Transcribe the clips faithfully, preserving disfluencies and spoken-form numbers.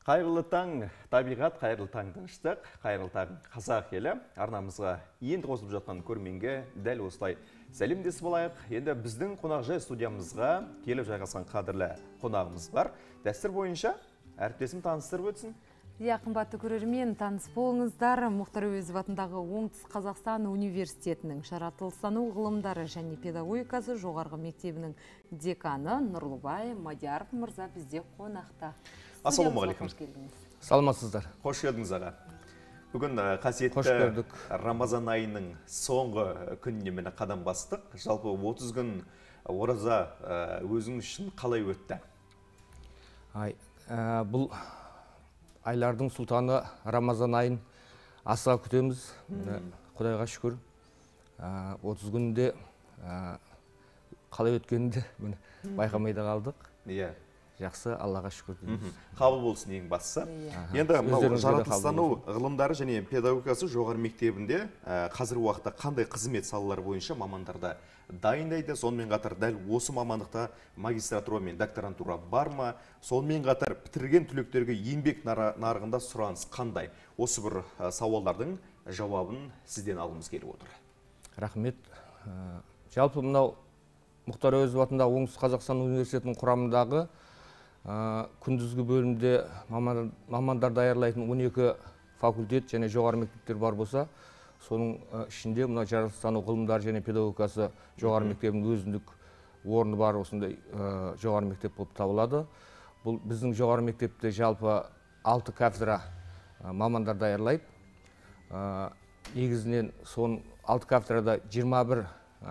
Қайырлы таң, табиғат, қайырлы таң тыныштық, қайырлы таң қазақ елі. Арнамызға енді қосылып жатқан көрерменге дәл осылай сәлемдесіп болайық. Енді біздің қонақжай студиямызға келіп жайғасқан қадірлі қонағымыз бар. Дәстүр бойынша әріптесім таныстырып өтсін. Иә, қымбатты көрермен, таныс болыңыздар. Мұхтар Әуезов атындағы Оңтүстік Қазақстан университетінің жаратылыстану ғылымдары және педагогикасы жоғарғы мектебінің деканы Нұрлыбай Мадияров мырза бізде қонақта. Ассалаумағалейкум. Саламатсыздар. Қош келдіңіз аға. Бүгін қасиетті Рамазан айының соңғы күніне міне қадам бастық. Жалпы отыз күн ораза өзіңіз үшін қалай өтті? Ай, бұл айлардың сұлтаны Рамазан айын асыға күтеміз. Құдайға шүкір. отыз күнде қалай өткенді байқамайда қалдық. Иә. Жақсы, Аллаға шүкір дейміз. Қабыл болсын ең бастысы. Енді жаратылыстану ғылымдары және педагогикасы жоғары мектебінде қазір уақытта қандай қызмет салалары бойынша мамандарда дайындайды? Сонымен қатар дәл осы мамандықта магистратура мен докторантура бар ма? Сонымен қатар бітірген түлектерге еңбек нарығында сұраныс қандай? Осы бір сауалдардың жауабын сізден алғымыз келіп отыр. Рахмет. Жалпы мынау Мұхтар Әуезов атындағы Оңтүстік Қазақстан университетінің құрамындағы күндізгі бөлімде мамандар даярлайтын он екі факультет және жоғары мектептер бар болса, соның ішінде мына жаратылыстану ғылымдары және педагогикасы жоғары мектебінің өзіндік орны бар осындай жоғары мектеп болып табылады. Бұл біздің жоғары мектепте жалпы алты кафедра мамандар даярлайды. Негізінен соның алты кафедрада жиырма бір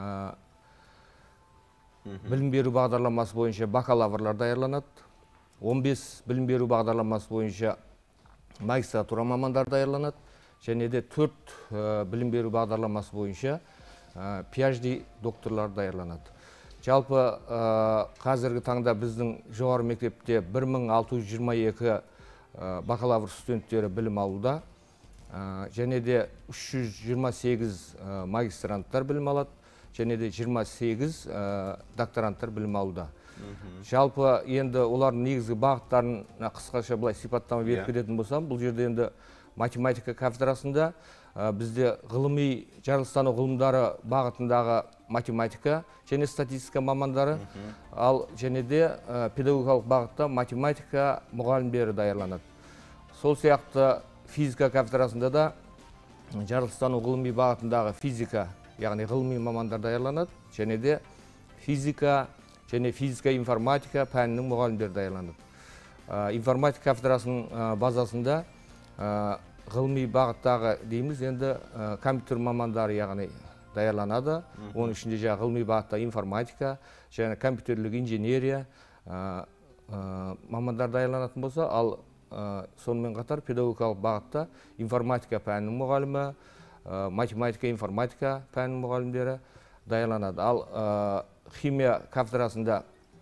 білім беру бағдарламасы бойынша бакалаврлар даярланады. он бес білім беру бағдарламасы бойынша магистратура мамандар даярланады. Және де төрт білім беру бағдарламасы бойынша пи эйч ди докторлар даярланады. Жалпы қазіргі таңда біздің жоғары мектепте бір мың алты жүз жиырма екі бакалавр студенттері білім алуда. Және де үш жүз жиырма сегіз магистранттар білім алады. Және де жиырма сегіз докторанттар білім алуда. Жалпы енді олардың негізгі бағыттарын қысқаша былай сипаттама беріп кететін болсам, бұл жерде енді математика кафедрасында бізде ғылыми жаратылыстану ғылымдары бағытындағы математика және статистика мамандары, ал және де педагогикалық бағытта математика мұғалімдері даярланады. Сол сияқты физика кафедрасында да жаратылыстану ғылыми бағытындағы физика, яғни ғылыми мамандар даярланады, және де физика және физика информатика пәнінің мұғалімдері даярланады. Информатика кафедрасының базасында ғылыми бағыттағы дейміз, енді компьютер мамандары яғни даярланады. Оның ішінде жаңа ғылыми бағытта информатика және компьютерлік инженерия мамандар даярланатын болса, ал сонымен қатар педагогикалық бағытта информатика пәнінің мұғалімі, математика, информатика пәнінің мұғалімдері даярланады. Ал химия кафедрасында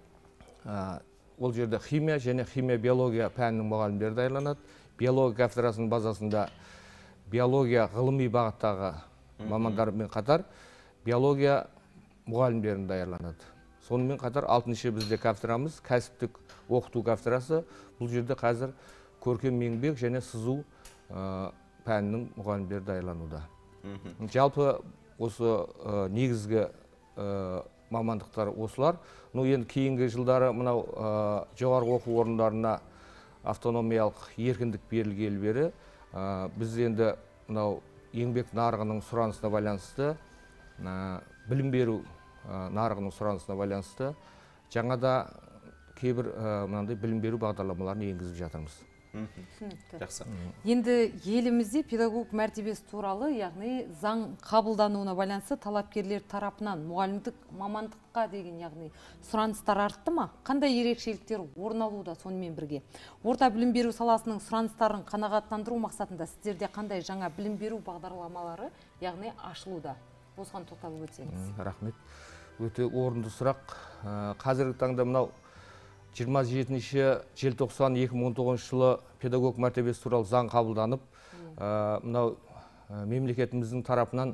ол жерде химия және химия биология пәнінің мұғалімдері даярланады. Биология кафедрасының базасында биология ғылыми бағыттағы мамандармен қатар биология мұғалімдерін даярланады. Сонымен қатар алтыншы бізде кафедрамыз кәсіптік оқыту кафедрасы. Бұл жерде қазір көркем еңбек және сызу пәнінің мұғалімдері даярлануда. Жалпы осы негізгі мамандықтар осылар. Ну, енді кейінгі жылдары мынау жоғарғы оқу орындарына автономиялық еркіндік берілгелі бері біз енді мынау еңбек нарығының сұранысына байланысты, білім беру нарығының сұранысына байланысты жаңада кейбір мынандай білім беру бағдарламаларын енгізіп жатырмыз. Жақсы. Енді елімізде педагог мәртебесі туралы, яғни заң қабылдануына байланысты талапкерлер тарапынан мұғалімдік мамандыққа деген яғни сұраныстар артты ма? Қандай ерекшеліктер орын алуда сонымен бірге? Орта білім беру саласының сұраныстарын қанағаттандыру мақсатында сіздерде қандай жаңа білім беру бағдарламалары яғни ашылуда? Осыған тоқталып өтсеңіз. Рахмет. Өте орынды сұрақ. Қазіргі таңда мынау жиырма жетінші желтоқсан екі мың он тоғызыншы жылы педагог мәртебесі туралы заң қабылданып, мынау мемлекетіміздің тарапынан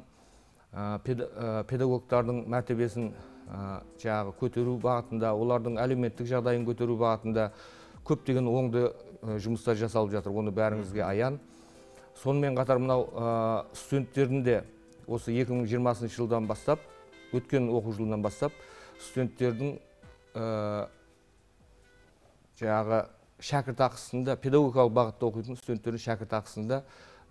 педагогтардың мәртебесін жаңағы көтеру бағытында, олардың әлеуметтік жағдайын көтеру бағытында көптеген оңды жұмыстар жасалып жатыр, оны бәріңізге аян. Сонымен қатар мынау студенттердің де осы екі мың жиырмасыншы жылдан бастап, өткен оқу жылынан бастап, студенттердің жаңағы шәкіртақысында, педагогикалық бағытта оқитын студенттердің шәкіртақысында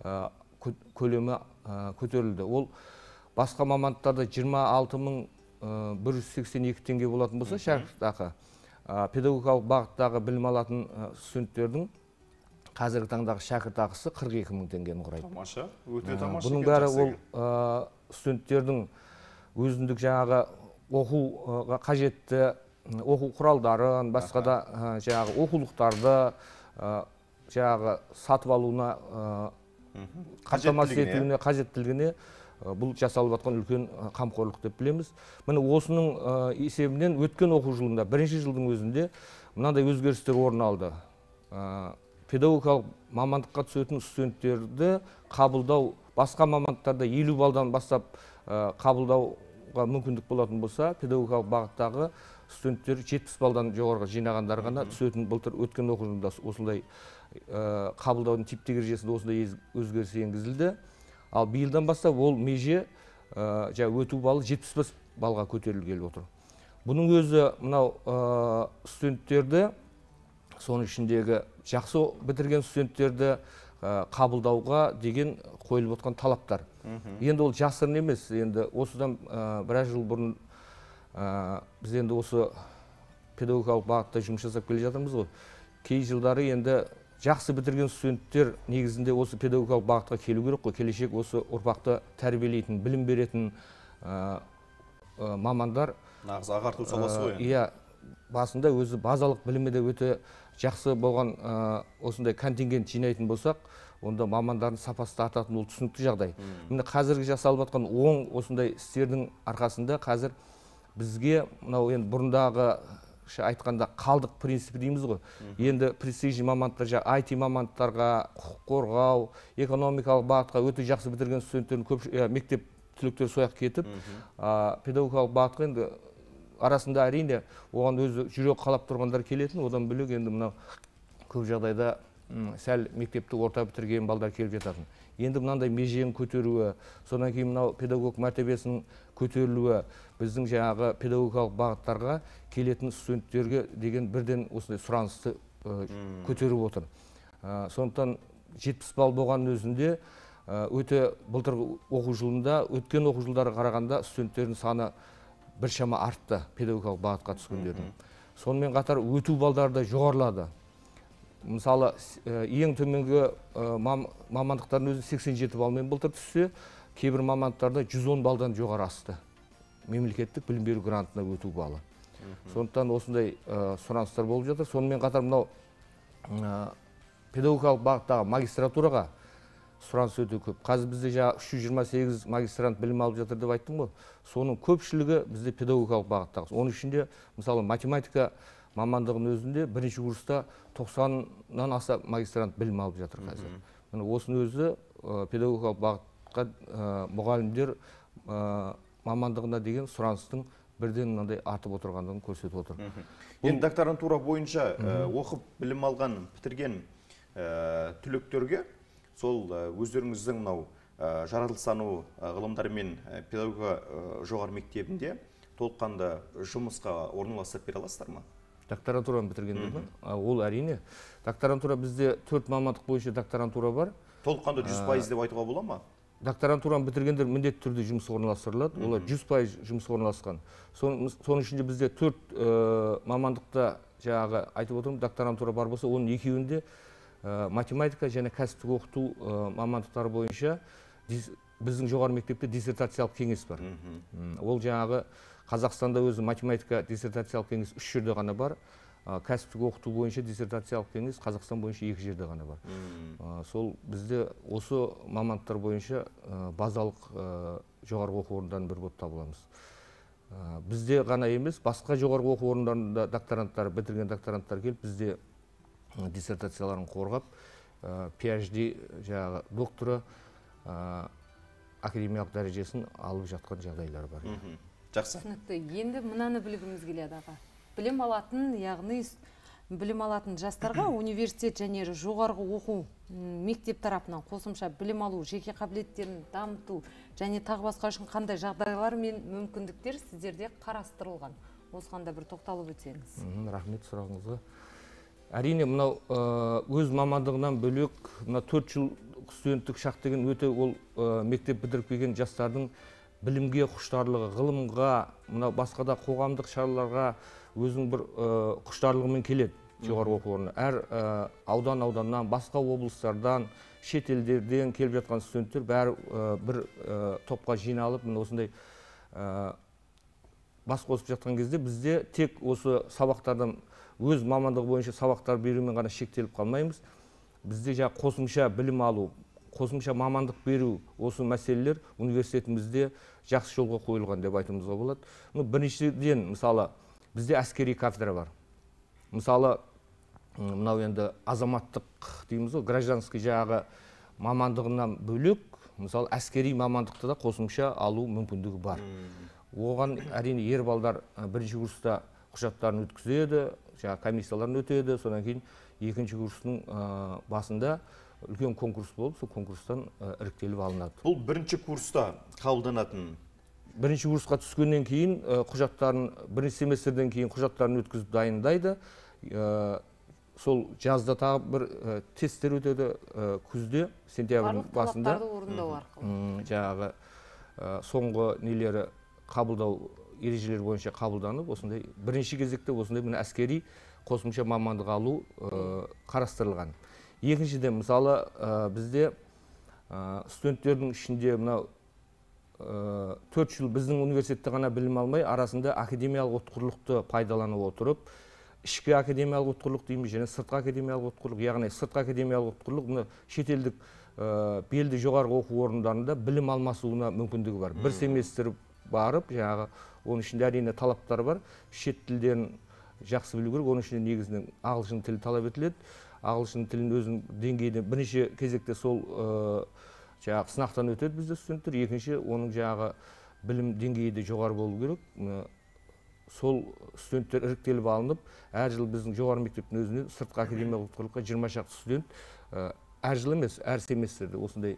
көлемі көтерілді. Ол басқа мамандықтарда жиырма алты мың бір жүз сексен екі теңге болатын болса шәкіртақы, педагогикалық бағыттағы білім алатын студенттердің қазіргі таңдағы шәкіртақысы қырық екі мың теңгені құрайды. Тамаша, өте тамаша. Бұның бәрі ол студенттердің өзіндік жаңағы оқуға қажетті оқу құралдарын, басқа да жаңағы оқулықтарды жаңағы сатып алуына, қамтамасыз етуіне, қажеттілігіне бұл жасалып жатқан үлкен қамқорлық деп білеміз. Міне осының есебінен өткен оқу жылында, бірінші жылдың өзінде мынандай өзгерістер орын алды. Педагогикалық мамандыққа түсетін студенттерді қабылдау, басқа мамандықтарда елу балдан бастап қабылдауға мүмкіндік болатын болса, педагогикалық бағыттағы студенттер жетпіс балдан жоғарғы жинағандар ғана түсетін. Былтыр өткен оқу жылында осындай қабылдаудың типтік ережесінде осындай өзгеріс енгізілді. Ал биылдан бастап ол меже өту балы жетпіс бес балға көтерілгелі отыр. Бұның өзі мынау студенттерді, соның ішіндегі жақсы бітірген студенттерді қабылдауға деген қойылып отқан талаптар. Енді ол жасырын емес. Енді осыдан біраз жыл бұрын біз енді осы педагогикалық бағытта жұмыс жасап келе жатырмыз ғой. Кей жылдары енді жақсы бітірген студенттер негізінде осы педагогикалық бағытқа келу керек қой. Келешек осы ұрпақты тәрбиелейтін, білім беретін мамандар. Нағыз ағарту саласы ғой. Иә, басында өзі базалық білімі де өте жақсы болған осындай контингент жинайтын болсақ, онда мамандардың сапасы артатын ол түсінікті жағдай. Міне қазіргі жасалып жатқан оң осындай істердің арқасында қазір бізге мынау енді бұрындағы айтқанда қалдық принципі дейміз ғой. Енді престижный мамандықтар, ай ти мамандықтарға, құқық қорғау, экономикалық бағытқа өте жақсы бітірген студенттердің көп мектеп түлектері сояқ кетіп, педагогикалық бағытқа енді арасында әрине оған өзі жүрек қалап тұрғандар келетін, одан бөлек енді мынау көп жағдайда сәл мектепті орта бітірген балдар келіп жататын. Енді мынандай меженің көтеруі, содан кейін мынау педагог мәртебесінің көтерілуі біздің жаңағы педагогикалық бағыттарға келетін студенттерге деген бірден осындай сұранысты көтеріп отыр. Сондықтан жетпіс балл болғанның өзінде өте былтыр оқу жылында, өткен оқу жылдары қарағанда студенттердің саны біршама артты педагогикалық бағытқа түскендердің. Сонымен қатар өту балдары да жоғарылады. Мысалы, ең төменгі мамандықтардың өзі сексен жеті балмен былтыр түссе, кейбір мамандықтарда жүз он балдан жоғары асты. Мемлекеттік білім беру грантына өту балы. Сондықтан осындай сұраныстар болып жатыр. Сонымен қатар мынау педагогикалық бағыттағы магистратураға сұраныс өте көп. Қазір бізде үш жүз жиырма сегіз магистрант білім алып жатыр деп айттым ғой. Соның көпшілігі бізде педагогикалық бағыттағы. Оның ішінде мысалы математика мамандығының өзінде бірінші курста тоқсаннан аса магистрант білім алып жатыр қазір. Осының өзі педагогикалық бағытқа мұғалімдер мамандығына деген сұраныстың бірден мынандай артып отырғандығын көрсетіп отыр. Енді докторантура бойынша оқып білім алған, бітірген түлектерге сол өздеріңіздің мынау жаратылыстану ғылымдары мен педагогика жоғары мектебінде толыққанды жұмысқа орналастырып бере аласыздар ма? Докторантураны бітіргендер ме? Ол әрине. Докторантура бізде төрт мамандық бойынша докторантура бар. Толыққанды жүз пайыз деп айтуға бола ма? Докторантураны бітіргендер міндетті түрде жұмысқа орналастырылады. Олар жүз пайыз жұмысқа орналасқан. Соның ішінде бізде төрт мамандықта жаңағы айтып отырмын, докторантура бар болса, оның екеуінде математика және кәсіптік оқыту мамандықтары бойынша біздің жоғары мектепте диссертациялық кеңес бар. Ол жаңағы Қазақстанда өзі математика диссертациялық кеңес үш жерде ғана бар. Кәсіптік оқыту бойынша диссертациялық кеңес Қазақстан бойынша екі жерде ғана бар. Сол бізде осы мамандықтар бойынша базалық жоғарғы оқу орындарының бірі болып табыламыз. Бізде ғана емес, басқа жоғарғы оқу орындарында докторанттар, бітірген докторанттар келіп, бізде диссертацияларын қорғап, пи эйч ди жаңағы докторы академиялық дәрежесін алып жатқан жағдайлар бар. Жақсы. Түсінікті. Енді мынаны білгіміз келеді аға. Білім алатын, яғни білім алатын жастарға университет және жоғарғы оқу мектеп тарапынан қосымша білім алу, жеке қабілеттерін дамыту және тағы басқа үшін қандай жағдайлар мен мүмкіндіктер сіздерде қарастырылған? Осыған да бір тоқталып өтсеңіз. Рахмет сұрағыңызға. Әрине, мынау өз мамандығынан бөлек, мына төрт жыл студенттік шақ деген өте ол мектеп бітіріп келген жастардың білімге құштарлығы, ғылымға, мына басқа да қоғамдық шараларға өзінің бір құштарлығымен келеді жоғарғы оқу орнына. Әр аудан ауданнан, басқа облыстардан, шетелдерден келіп жатқан студенттер бәрі бір топқа жиналып, мына осындай бас қосып жатқан кезде бізде тек осы сабақтардан өз мамандығы бойынша сабақтар берумен ғана шектеліп қалмаймыз. Бізде жаңа қосымша білім алу, қосымша мамандық беру, осы мәселелер университетімізде жақсы жолға қойылған деп айтуымызға болады. Біріншіден, мысалы, бізде әскери кафедра бар. Мысалы, мынау енді азаматтық дейміз ғой, гражданский жағы мамандығынан бөлек, мысалы, әскери мамандықты да қосымша алу мүмкіндігі бар. Оған әрине ер балдар бірінші курста құжаттарын өткізеді, жаңа комиссияларын өтеді, содан кейін екінші курстың басында үлкен конкурс болып, сол конкурстан іріктеліп алынады. Бұл бірінші курста қабылданатын? Бірінші курсқа түскеннен кейін құжаттарын, бірінші семестрден кейін құжаттарын өткізіп дайындайды. Сол жазда тағы бір тесттер өтеді күзде, сентябрьдің басында. Барлық талаптарды орындау арқылы. Жаңағы соңғы нелері қабылдау ережелер бойынша қабылданып, осындай бірінші кезекте осындай міне әскери қосымша мамандық алу қарастырылған. Екіншіден, мысалы, бізде студенттердің ішінде мынау төрт жыл біздің университетте ғана білім алмай, арасында академиялық ұтқырлықты пайдаланып отырып, ішкі академиялық ұтқырлық дейміз, және сыртқы академиялық ұтқырлық, яғни сыртқы академиялық ұтқырлық шетелдік белді жоғарғы оқу орындарында білім алмасуына мүмкіндігі бар. Бір семестр барып, жаңағы оның ішінде әрине талаптар бар. Шет тілдерін жақсы білу керек, оның ішінде негізінен ағылшын тілі талап етіледі. Ағылшын тілін өзінің деңгейде бірінші кезекте сол жаңағы сынақтан өтеді бізде студенттер, екінші оның жаңағы білім деңгейі де жоғары болу керек. Сол студенттер іріктеліп алынып, әр жыл біздің жоғары мектептің өзінен сыртқы академиялық ұтқырлыққа жиырма шақты студент әр жыл емес, әр семестрде осындай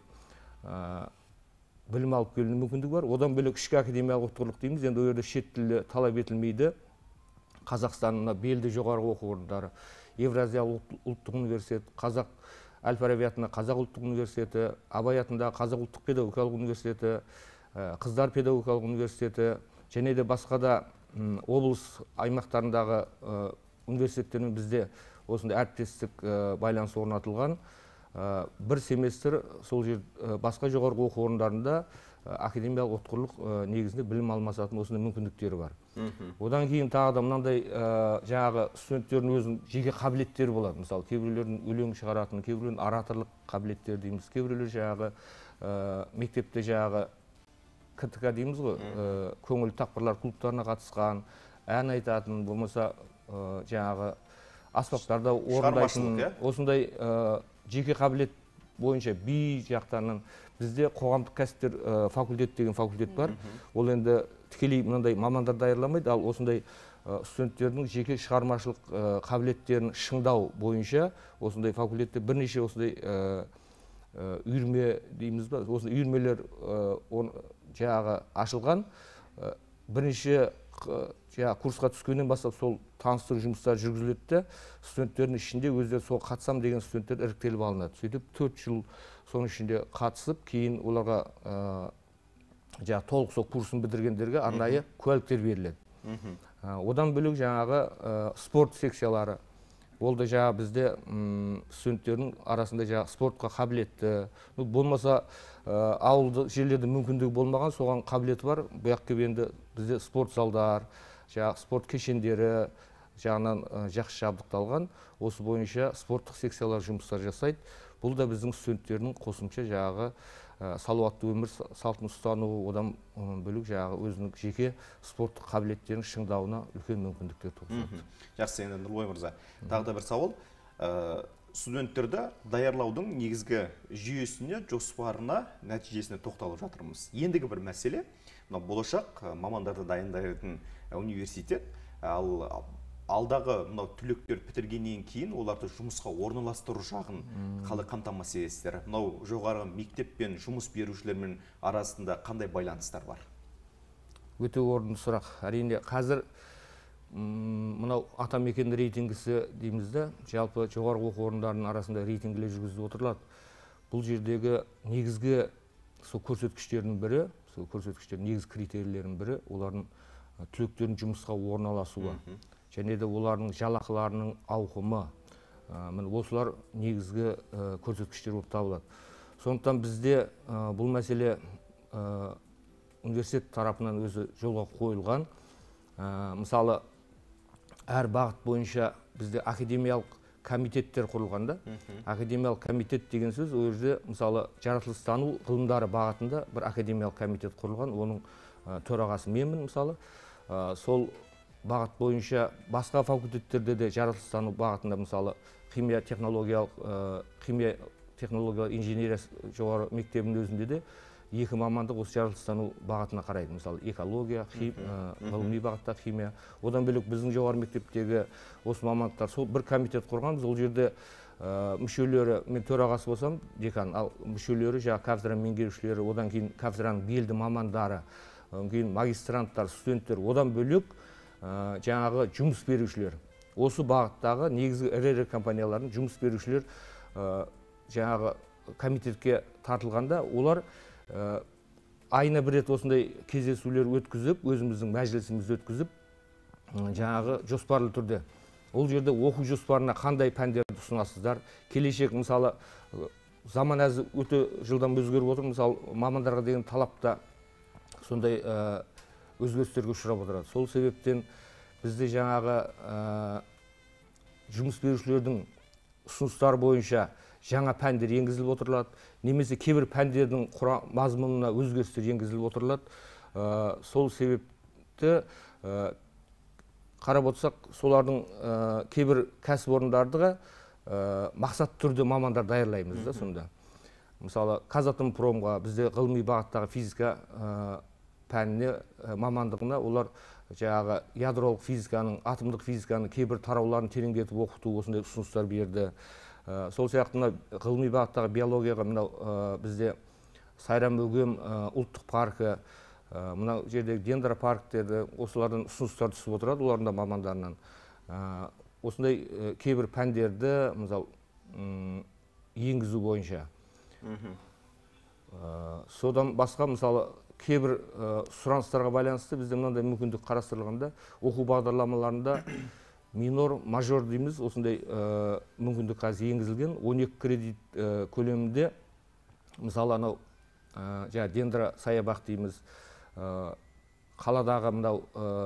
білім алып келуіне мүмкіндігі бар. Одан бөлек ішкі академиялық ұтқырлық дейміз, енді ол жерде шет тілі талап етілмейді. Қазақстанның белді жоғарғы оқу орындары, Евразиялық ұлттық университет, Қазақ әл-Фараби атындағы Қазақ ұлттық университеті, Абай атындағы Қазақ ұлттық педагогикалық университеті, Қыздар педагогикалық университеті, және де басқа да облыс аймақтарындағы университеттермен бізде осындай әріптестік байланыс орнатылған. Бір семестр сол жер басқа жоғарғы оқу орындарында академиялық ұтқырлық негізінде білім алмасатын осындай мүмкіндіктері бар. Одан кейін тағы да мынандай жаңағы студенттердің өзінің жеке қабілеттері болады. Мысалы, кейбіреулердің өлең шығаратын, кейбіреулердің ораторлық қабілеттері дейміз, кейбіреулер жаңағы мектепте жаңағы КТК дейміз ғой, көңіл тақпырлар клубтарына қатысқан, ән айтатын, болмаса жаңағы аспаптарда орындайтын, осындай жеке қабілет бойынша би жақтарынан бізде қоғамдық кәсіптер факультет деген факультет бар. Ол енді тікелей мынандай мамандар даярланбайды, ал осындай студенттердің жеке шығармашылық қабілеттерін шыңдау бойынша осындай факультетте бірнеше осындай үйірме дейміз ба, осындай үйірмелер жаңағы ашылған. Бірінші курсқа түскеннен бастап сол таныстыру жұмыстары жүргізіледі, студенттердің ішінде өздері сол қатысам деген студенттер іріктеліп алынады. Сөйтіп төрт жыл соның ішінде қатысып, кейін оларға жаңағы толық сол курсын бітіргендерге арнайы куәліктер беріледі. Одан бөлек жаңағы спорт секциялары. Ол да жаңағы бізде студенттердің арасында жаңағы спортқа қабілетті, болмаса ауылды жерлерде мүмкіндігі болмаған, соған қабілеті бар. Бұяқ келіп енді бізде спорт залдар, жаңағы спорт кешендері жағынан жақсы жабдықталған. Осы бойынша спорттық секциялар жұмыстар жасайды. Бұл да біздің студенттердің қосымша жаңағы салауатты өмір салтын ұстану, одан бөлек жаңағы өзінің жеке спорттық қабілеттерін шыңдауына үлкен мүмкіндіктер туғызады. Жақсы, енді Нұрболай мырза, тағы да бір сауал. Студенттерді даярлаудың негізгі жүйесіне, жоспарына, нәтижесіне тоқталып жатырмыз. Ендігі бір мәселе, болашақ мамандарды дайындайтын университет, ал алдағы мынау түлектер бітіргеннен кейін оларды жұмысқа орналастыру жағын қалай қамтамасыз етесіздер? Мынау жоғарғы мектеп пен жұмыс берушілермен арасында қандай байланыстар бар? Өте орынды сұрақ. Әрине қазір мынау атамекен рейтингісі дейміз де, жалпы жоғарғы оқу орындарының арасында рейтингілер жүргізіліп отырылады. Бұл жердегі негізгі сол көрсеткіштердің бірі, сол көрсеткіштердің негізгі критерийлерінің бірі олардың түлектердің жұмысқа орналасуы. Және де олардың жалақыларының ауқымы, міне осылар негізгі көрсеткіштер болып табылады. Сондықтан бізде бұл мәселе университет тарапынан өзі жолға қойылған. Мысалы, әр бағыт бойынша бізде академиялық комитеттер құрылғанда, академиялық комитет деген сөз, ол жерде мысалы жаратылыстану ғылымдары бағытында бір академиялық комитет құрылған, оның төрағасы менмін мысалы. Сол бағыт бойынша басқа факультеттерде де жаратылыстану бағытында мысалы химия технологиялық химия технологиялық инженерия жоғары мектебінің өзінде де екі мамандық осы жаратылыстану бағытына қарайды. Мысалы экология, ғылыми бағытта химия. Одан бөлек біздің жоғары мектептегі осы мамандықтар сол бір комитет құрғанбыз. Ол жерде мүшелері, мен төрағасы болсам, декан, ал мүшелері жаңа кафедра меңгерушілері, одан кейін кафедраның белді мамандары, одан кейін магистранттар, студенттер, одан бөлек жаңағы жұмыс берушілер. Осы бағыттағы негізгі ірі-ірі компаниялардың жұмыс берушілер жаңағы комитетке тартылғанда, олар айына бір рет осындай кездесулер өткізіп, өзіміздің мәжілісімізді өткізіп, жаңағы жоспарлы түрде. Ол жерде оқу жоспарына қандай пәндерді ұсынасыздар? Келешек, мысалы, заман әзі өте жылдан өзгеріп отыр. Мысалы, мамандарға деген талапта сондай өзгерістерге ұшырап отырады. Сол себептен бізде жаңағы жұмыс берушілердің ұсыныстары бойынша жаңа пәндер енгізіліп отырылады, немесе кейбір пәндердің мазмұнына өзгерістер енгізіліп отырылады. Сол себепті қарап отырсақ, солардың кейбір кәсіпорындарға мақсат түрде мамандар даярлаймыз да сонда. Мысалы, Казатомпромға бізде ғылыми бағыттағы физика пәніне мамандығына олар жаңағы ядролық физиканың, атомдық физиканың кейбір тарауларын тереңдетіп оқыту осындай ұсыныстар берді. Сол сияқты ғылыми бағыттағы биологияға мынау бізде Сайрам-Өгем ұлттық паркі, мынау жердегі дендропарктерді осылардан ұсыныстар түсіп отырады, олардың да мамандарынан. Осындай кейбір пәндерді мысалы енгізу бойынша. Содан басқа мысалы кейбір сұраныстарға байланысты бізде мынандай мүмкіндік қарастырылғанда, оқу бағдарламаларында минор, мажор дейміз, осындай мүмкіндік қазір енгізілген. он екі кредит көлемінде, мысалы, анау жаңа дендро саябақ дейміз, қаладағы мынау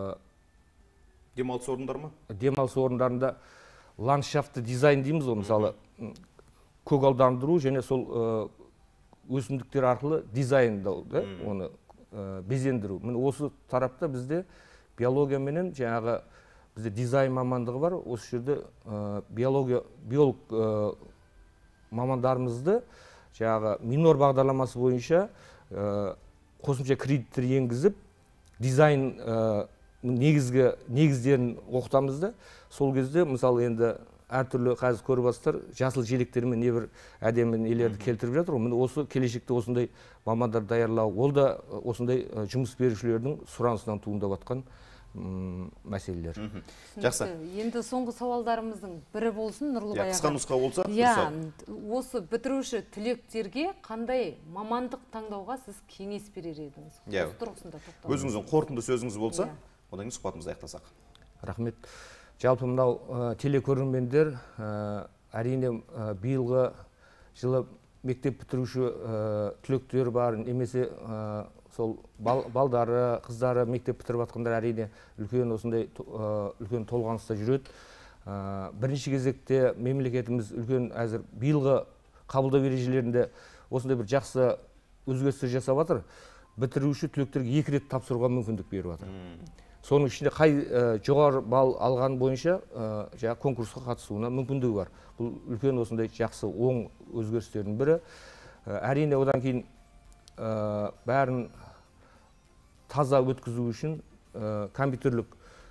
демалыс орындар ма? Демалыс орындарында ландшафтты дизайн дейміз, мысалы, көгалдандыру және сол өсімдіктер арқылы дизайндау, оны безендіру. Міне осы тарапта бізде биология менен жаңағы бізде дизайн мамандығы бар. Осы жерде биология, биолог мамандарымызды жаңағы минор бағдарламасы бойынша қосымша кредиттер енгізіп, дизайн негізгі негіздерін оқытамыз да. Сол кезде, мысалы, енді әртүрлі қазір көріп жатсыздар, жасыл желектермен небір әдемі нелерді келтіріп жатыр. Міне осы келешекте осындай мамандар даярлау, ол да осындай жұмыс берушілердің сұранысынан туындап жатқан мәселелер. Жақсы. Енді соңғы сауалдарымыздың бірі болсын, Нұрлыбай аға. Қысқа нұсқа болса. Осы бітіруші түлектерге қандай мамандық таңдауға сіз кеңес берер едіңіз? Өзіңіздің қорытынды сөзіңіз болса, одан кейін сұхбатымызды аяқтасақ. Рахмет. Жалпы мынау телекөрермендер әрине биылғы жылы мектеп бітіруші түлектер бар, немесе сол балдары, қыздары мектеп бітіріп жатқандар әрине үлкен осындай үлкен толғаныста жүреді. Бірінші кезекте мемлекетіміз үлкен әзір биылғы қабылдау ережелерінде осындай бір жақсы өзгерістер жасап жатыр. Бітіруші түлектерге екі рет тапсыруға мүмкіндік беріп жатыр. Соның ішінде қай жоғары балл алған бойынша жаңа конкурсқа қатысуына мүмкіндігі бар. Бұл үлкен осындай жақсы оң өзгерістердің бірі. Әрине одан кейін бәрін таза өткізу үшін компьютерлік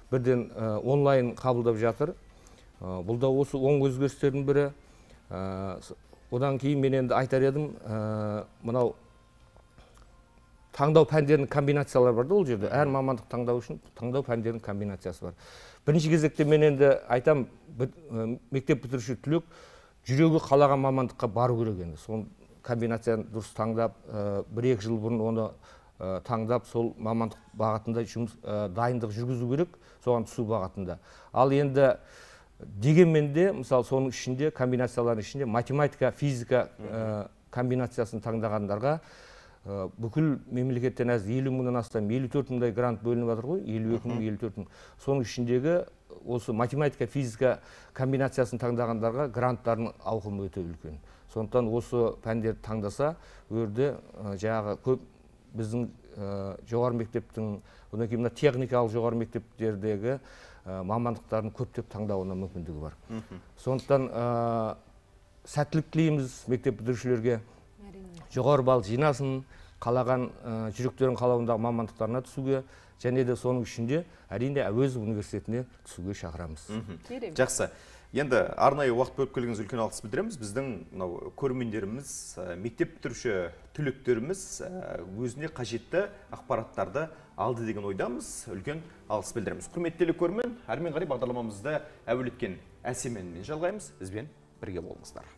бірден онлайн қабылдап жатыр. Бұл да осы оң өзгерістердің бірі. Одан кейін мен енді айтар едім, мынау таңдау пәндерінің комбинациялары бар да ол жерде. Әр мамандық таңдау үшін таңдау пәндерінің комбинациясы бар. Бірінші кезекте мен енді айтам, мектеп бітіруші түлек жүрегі қалаған мамандыққа бару керек енді. Сол комбинацияны дұрыс таңдап, бір-екі жыл бұрын оны таңдап, сол мамандық бағытында жұмыс дайындық жүргізу керек, соған түсу бағытында. Ал енді дегенмен де, мысалы, соның ішінде, комбинациялардың ішінде математика, физика комбинациясын таңдағандарға бүкіл мемлекеттен әз елу мыңнан астам, елу төрт мыңдай грант бөлініп жатыр ғой, елу екі мың, елу төрт мың. Соның ішіндегі осы математика, физика комбинациясын таңдағандарға гранттардың ауқымы өте үлкен. Сондықтан осы пәндерді таңдаса, өрде жаңағы көп біздің жоғары мектептің, одан кейін техникалық жоғары мектептердегі мамандықтардың көптеп таңдауына мүмкіндігі бар. Сондықтан сәттілік тілейміз мектеп бітірушілерге. Жоғары балл жинасын, қалаған жүректерінің қалауындағы мамандықтарына түсуге, және де соның ішінде әрине Әуезов университетіне түсуге шақырамыз. Жақсы. Енді арнайы уақыт бөліп келгеніңізге үлкен алғыс білдіреміз. Біздің көрермендеріміз, мектеп бітіруші түлектеріміз өзіне қажетті ақпараттарды алды деген ойдамыз. Үлкен алғыс білдіреміз. Құрметті көрермен, әрмен қарай бағдарламамызды әуелеткен әсем әнмен жалғаймыз. Бізбен бірге болыңыздар.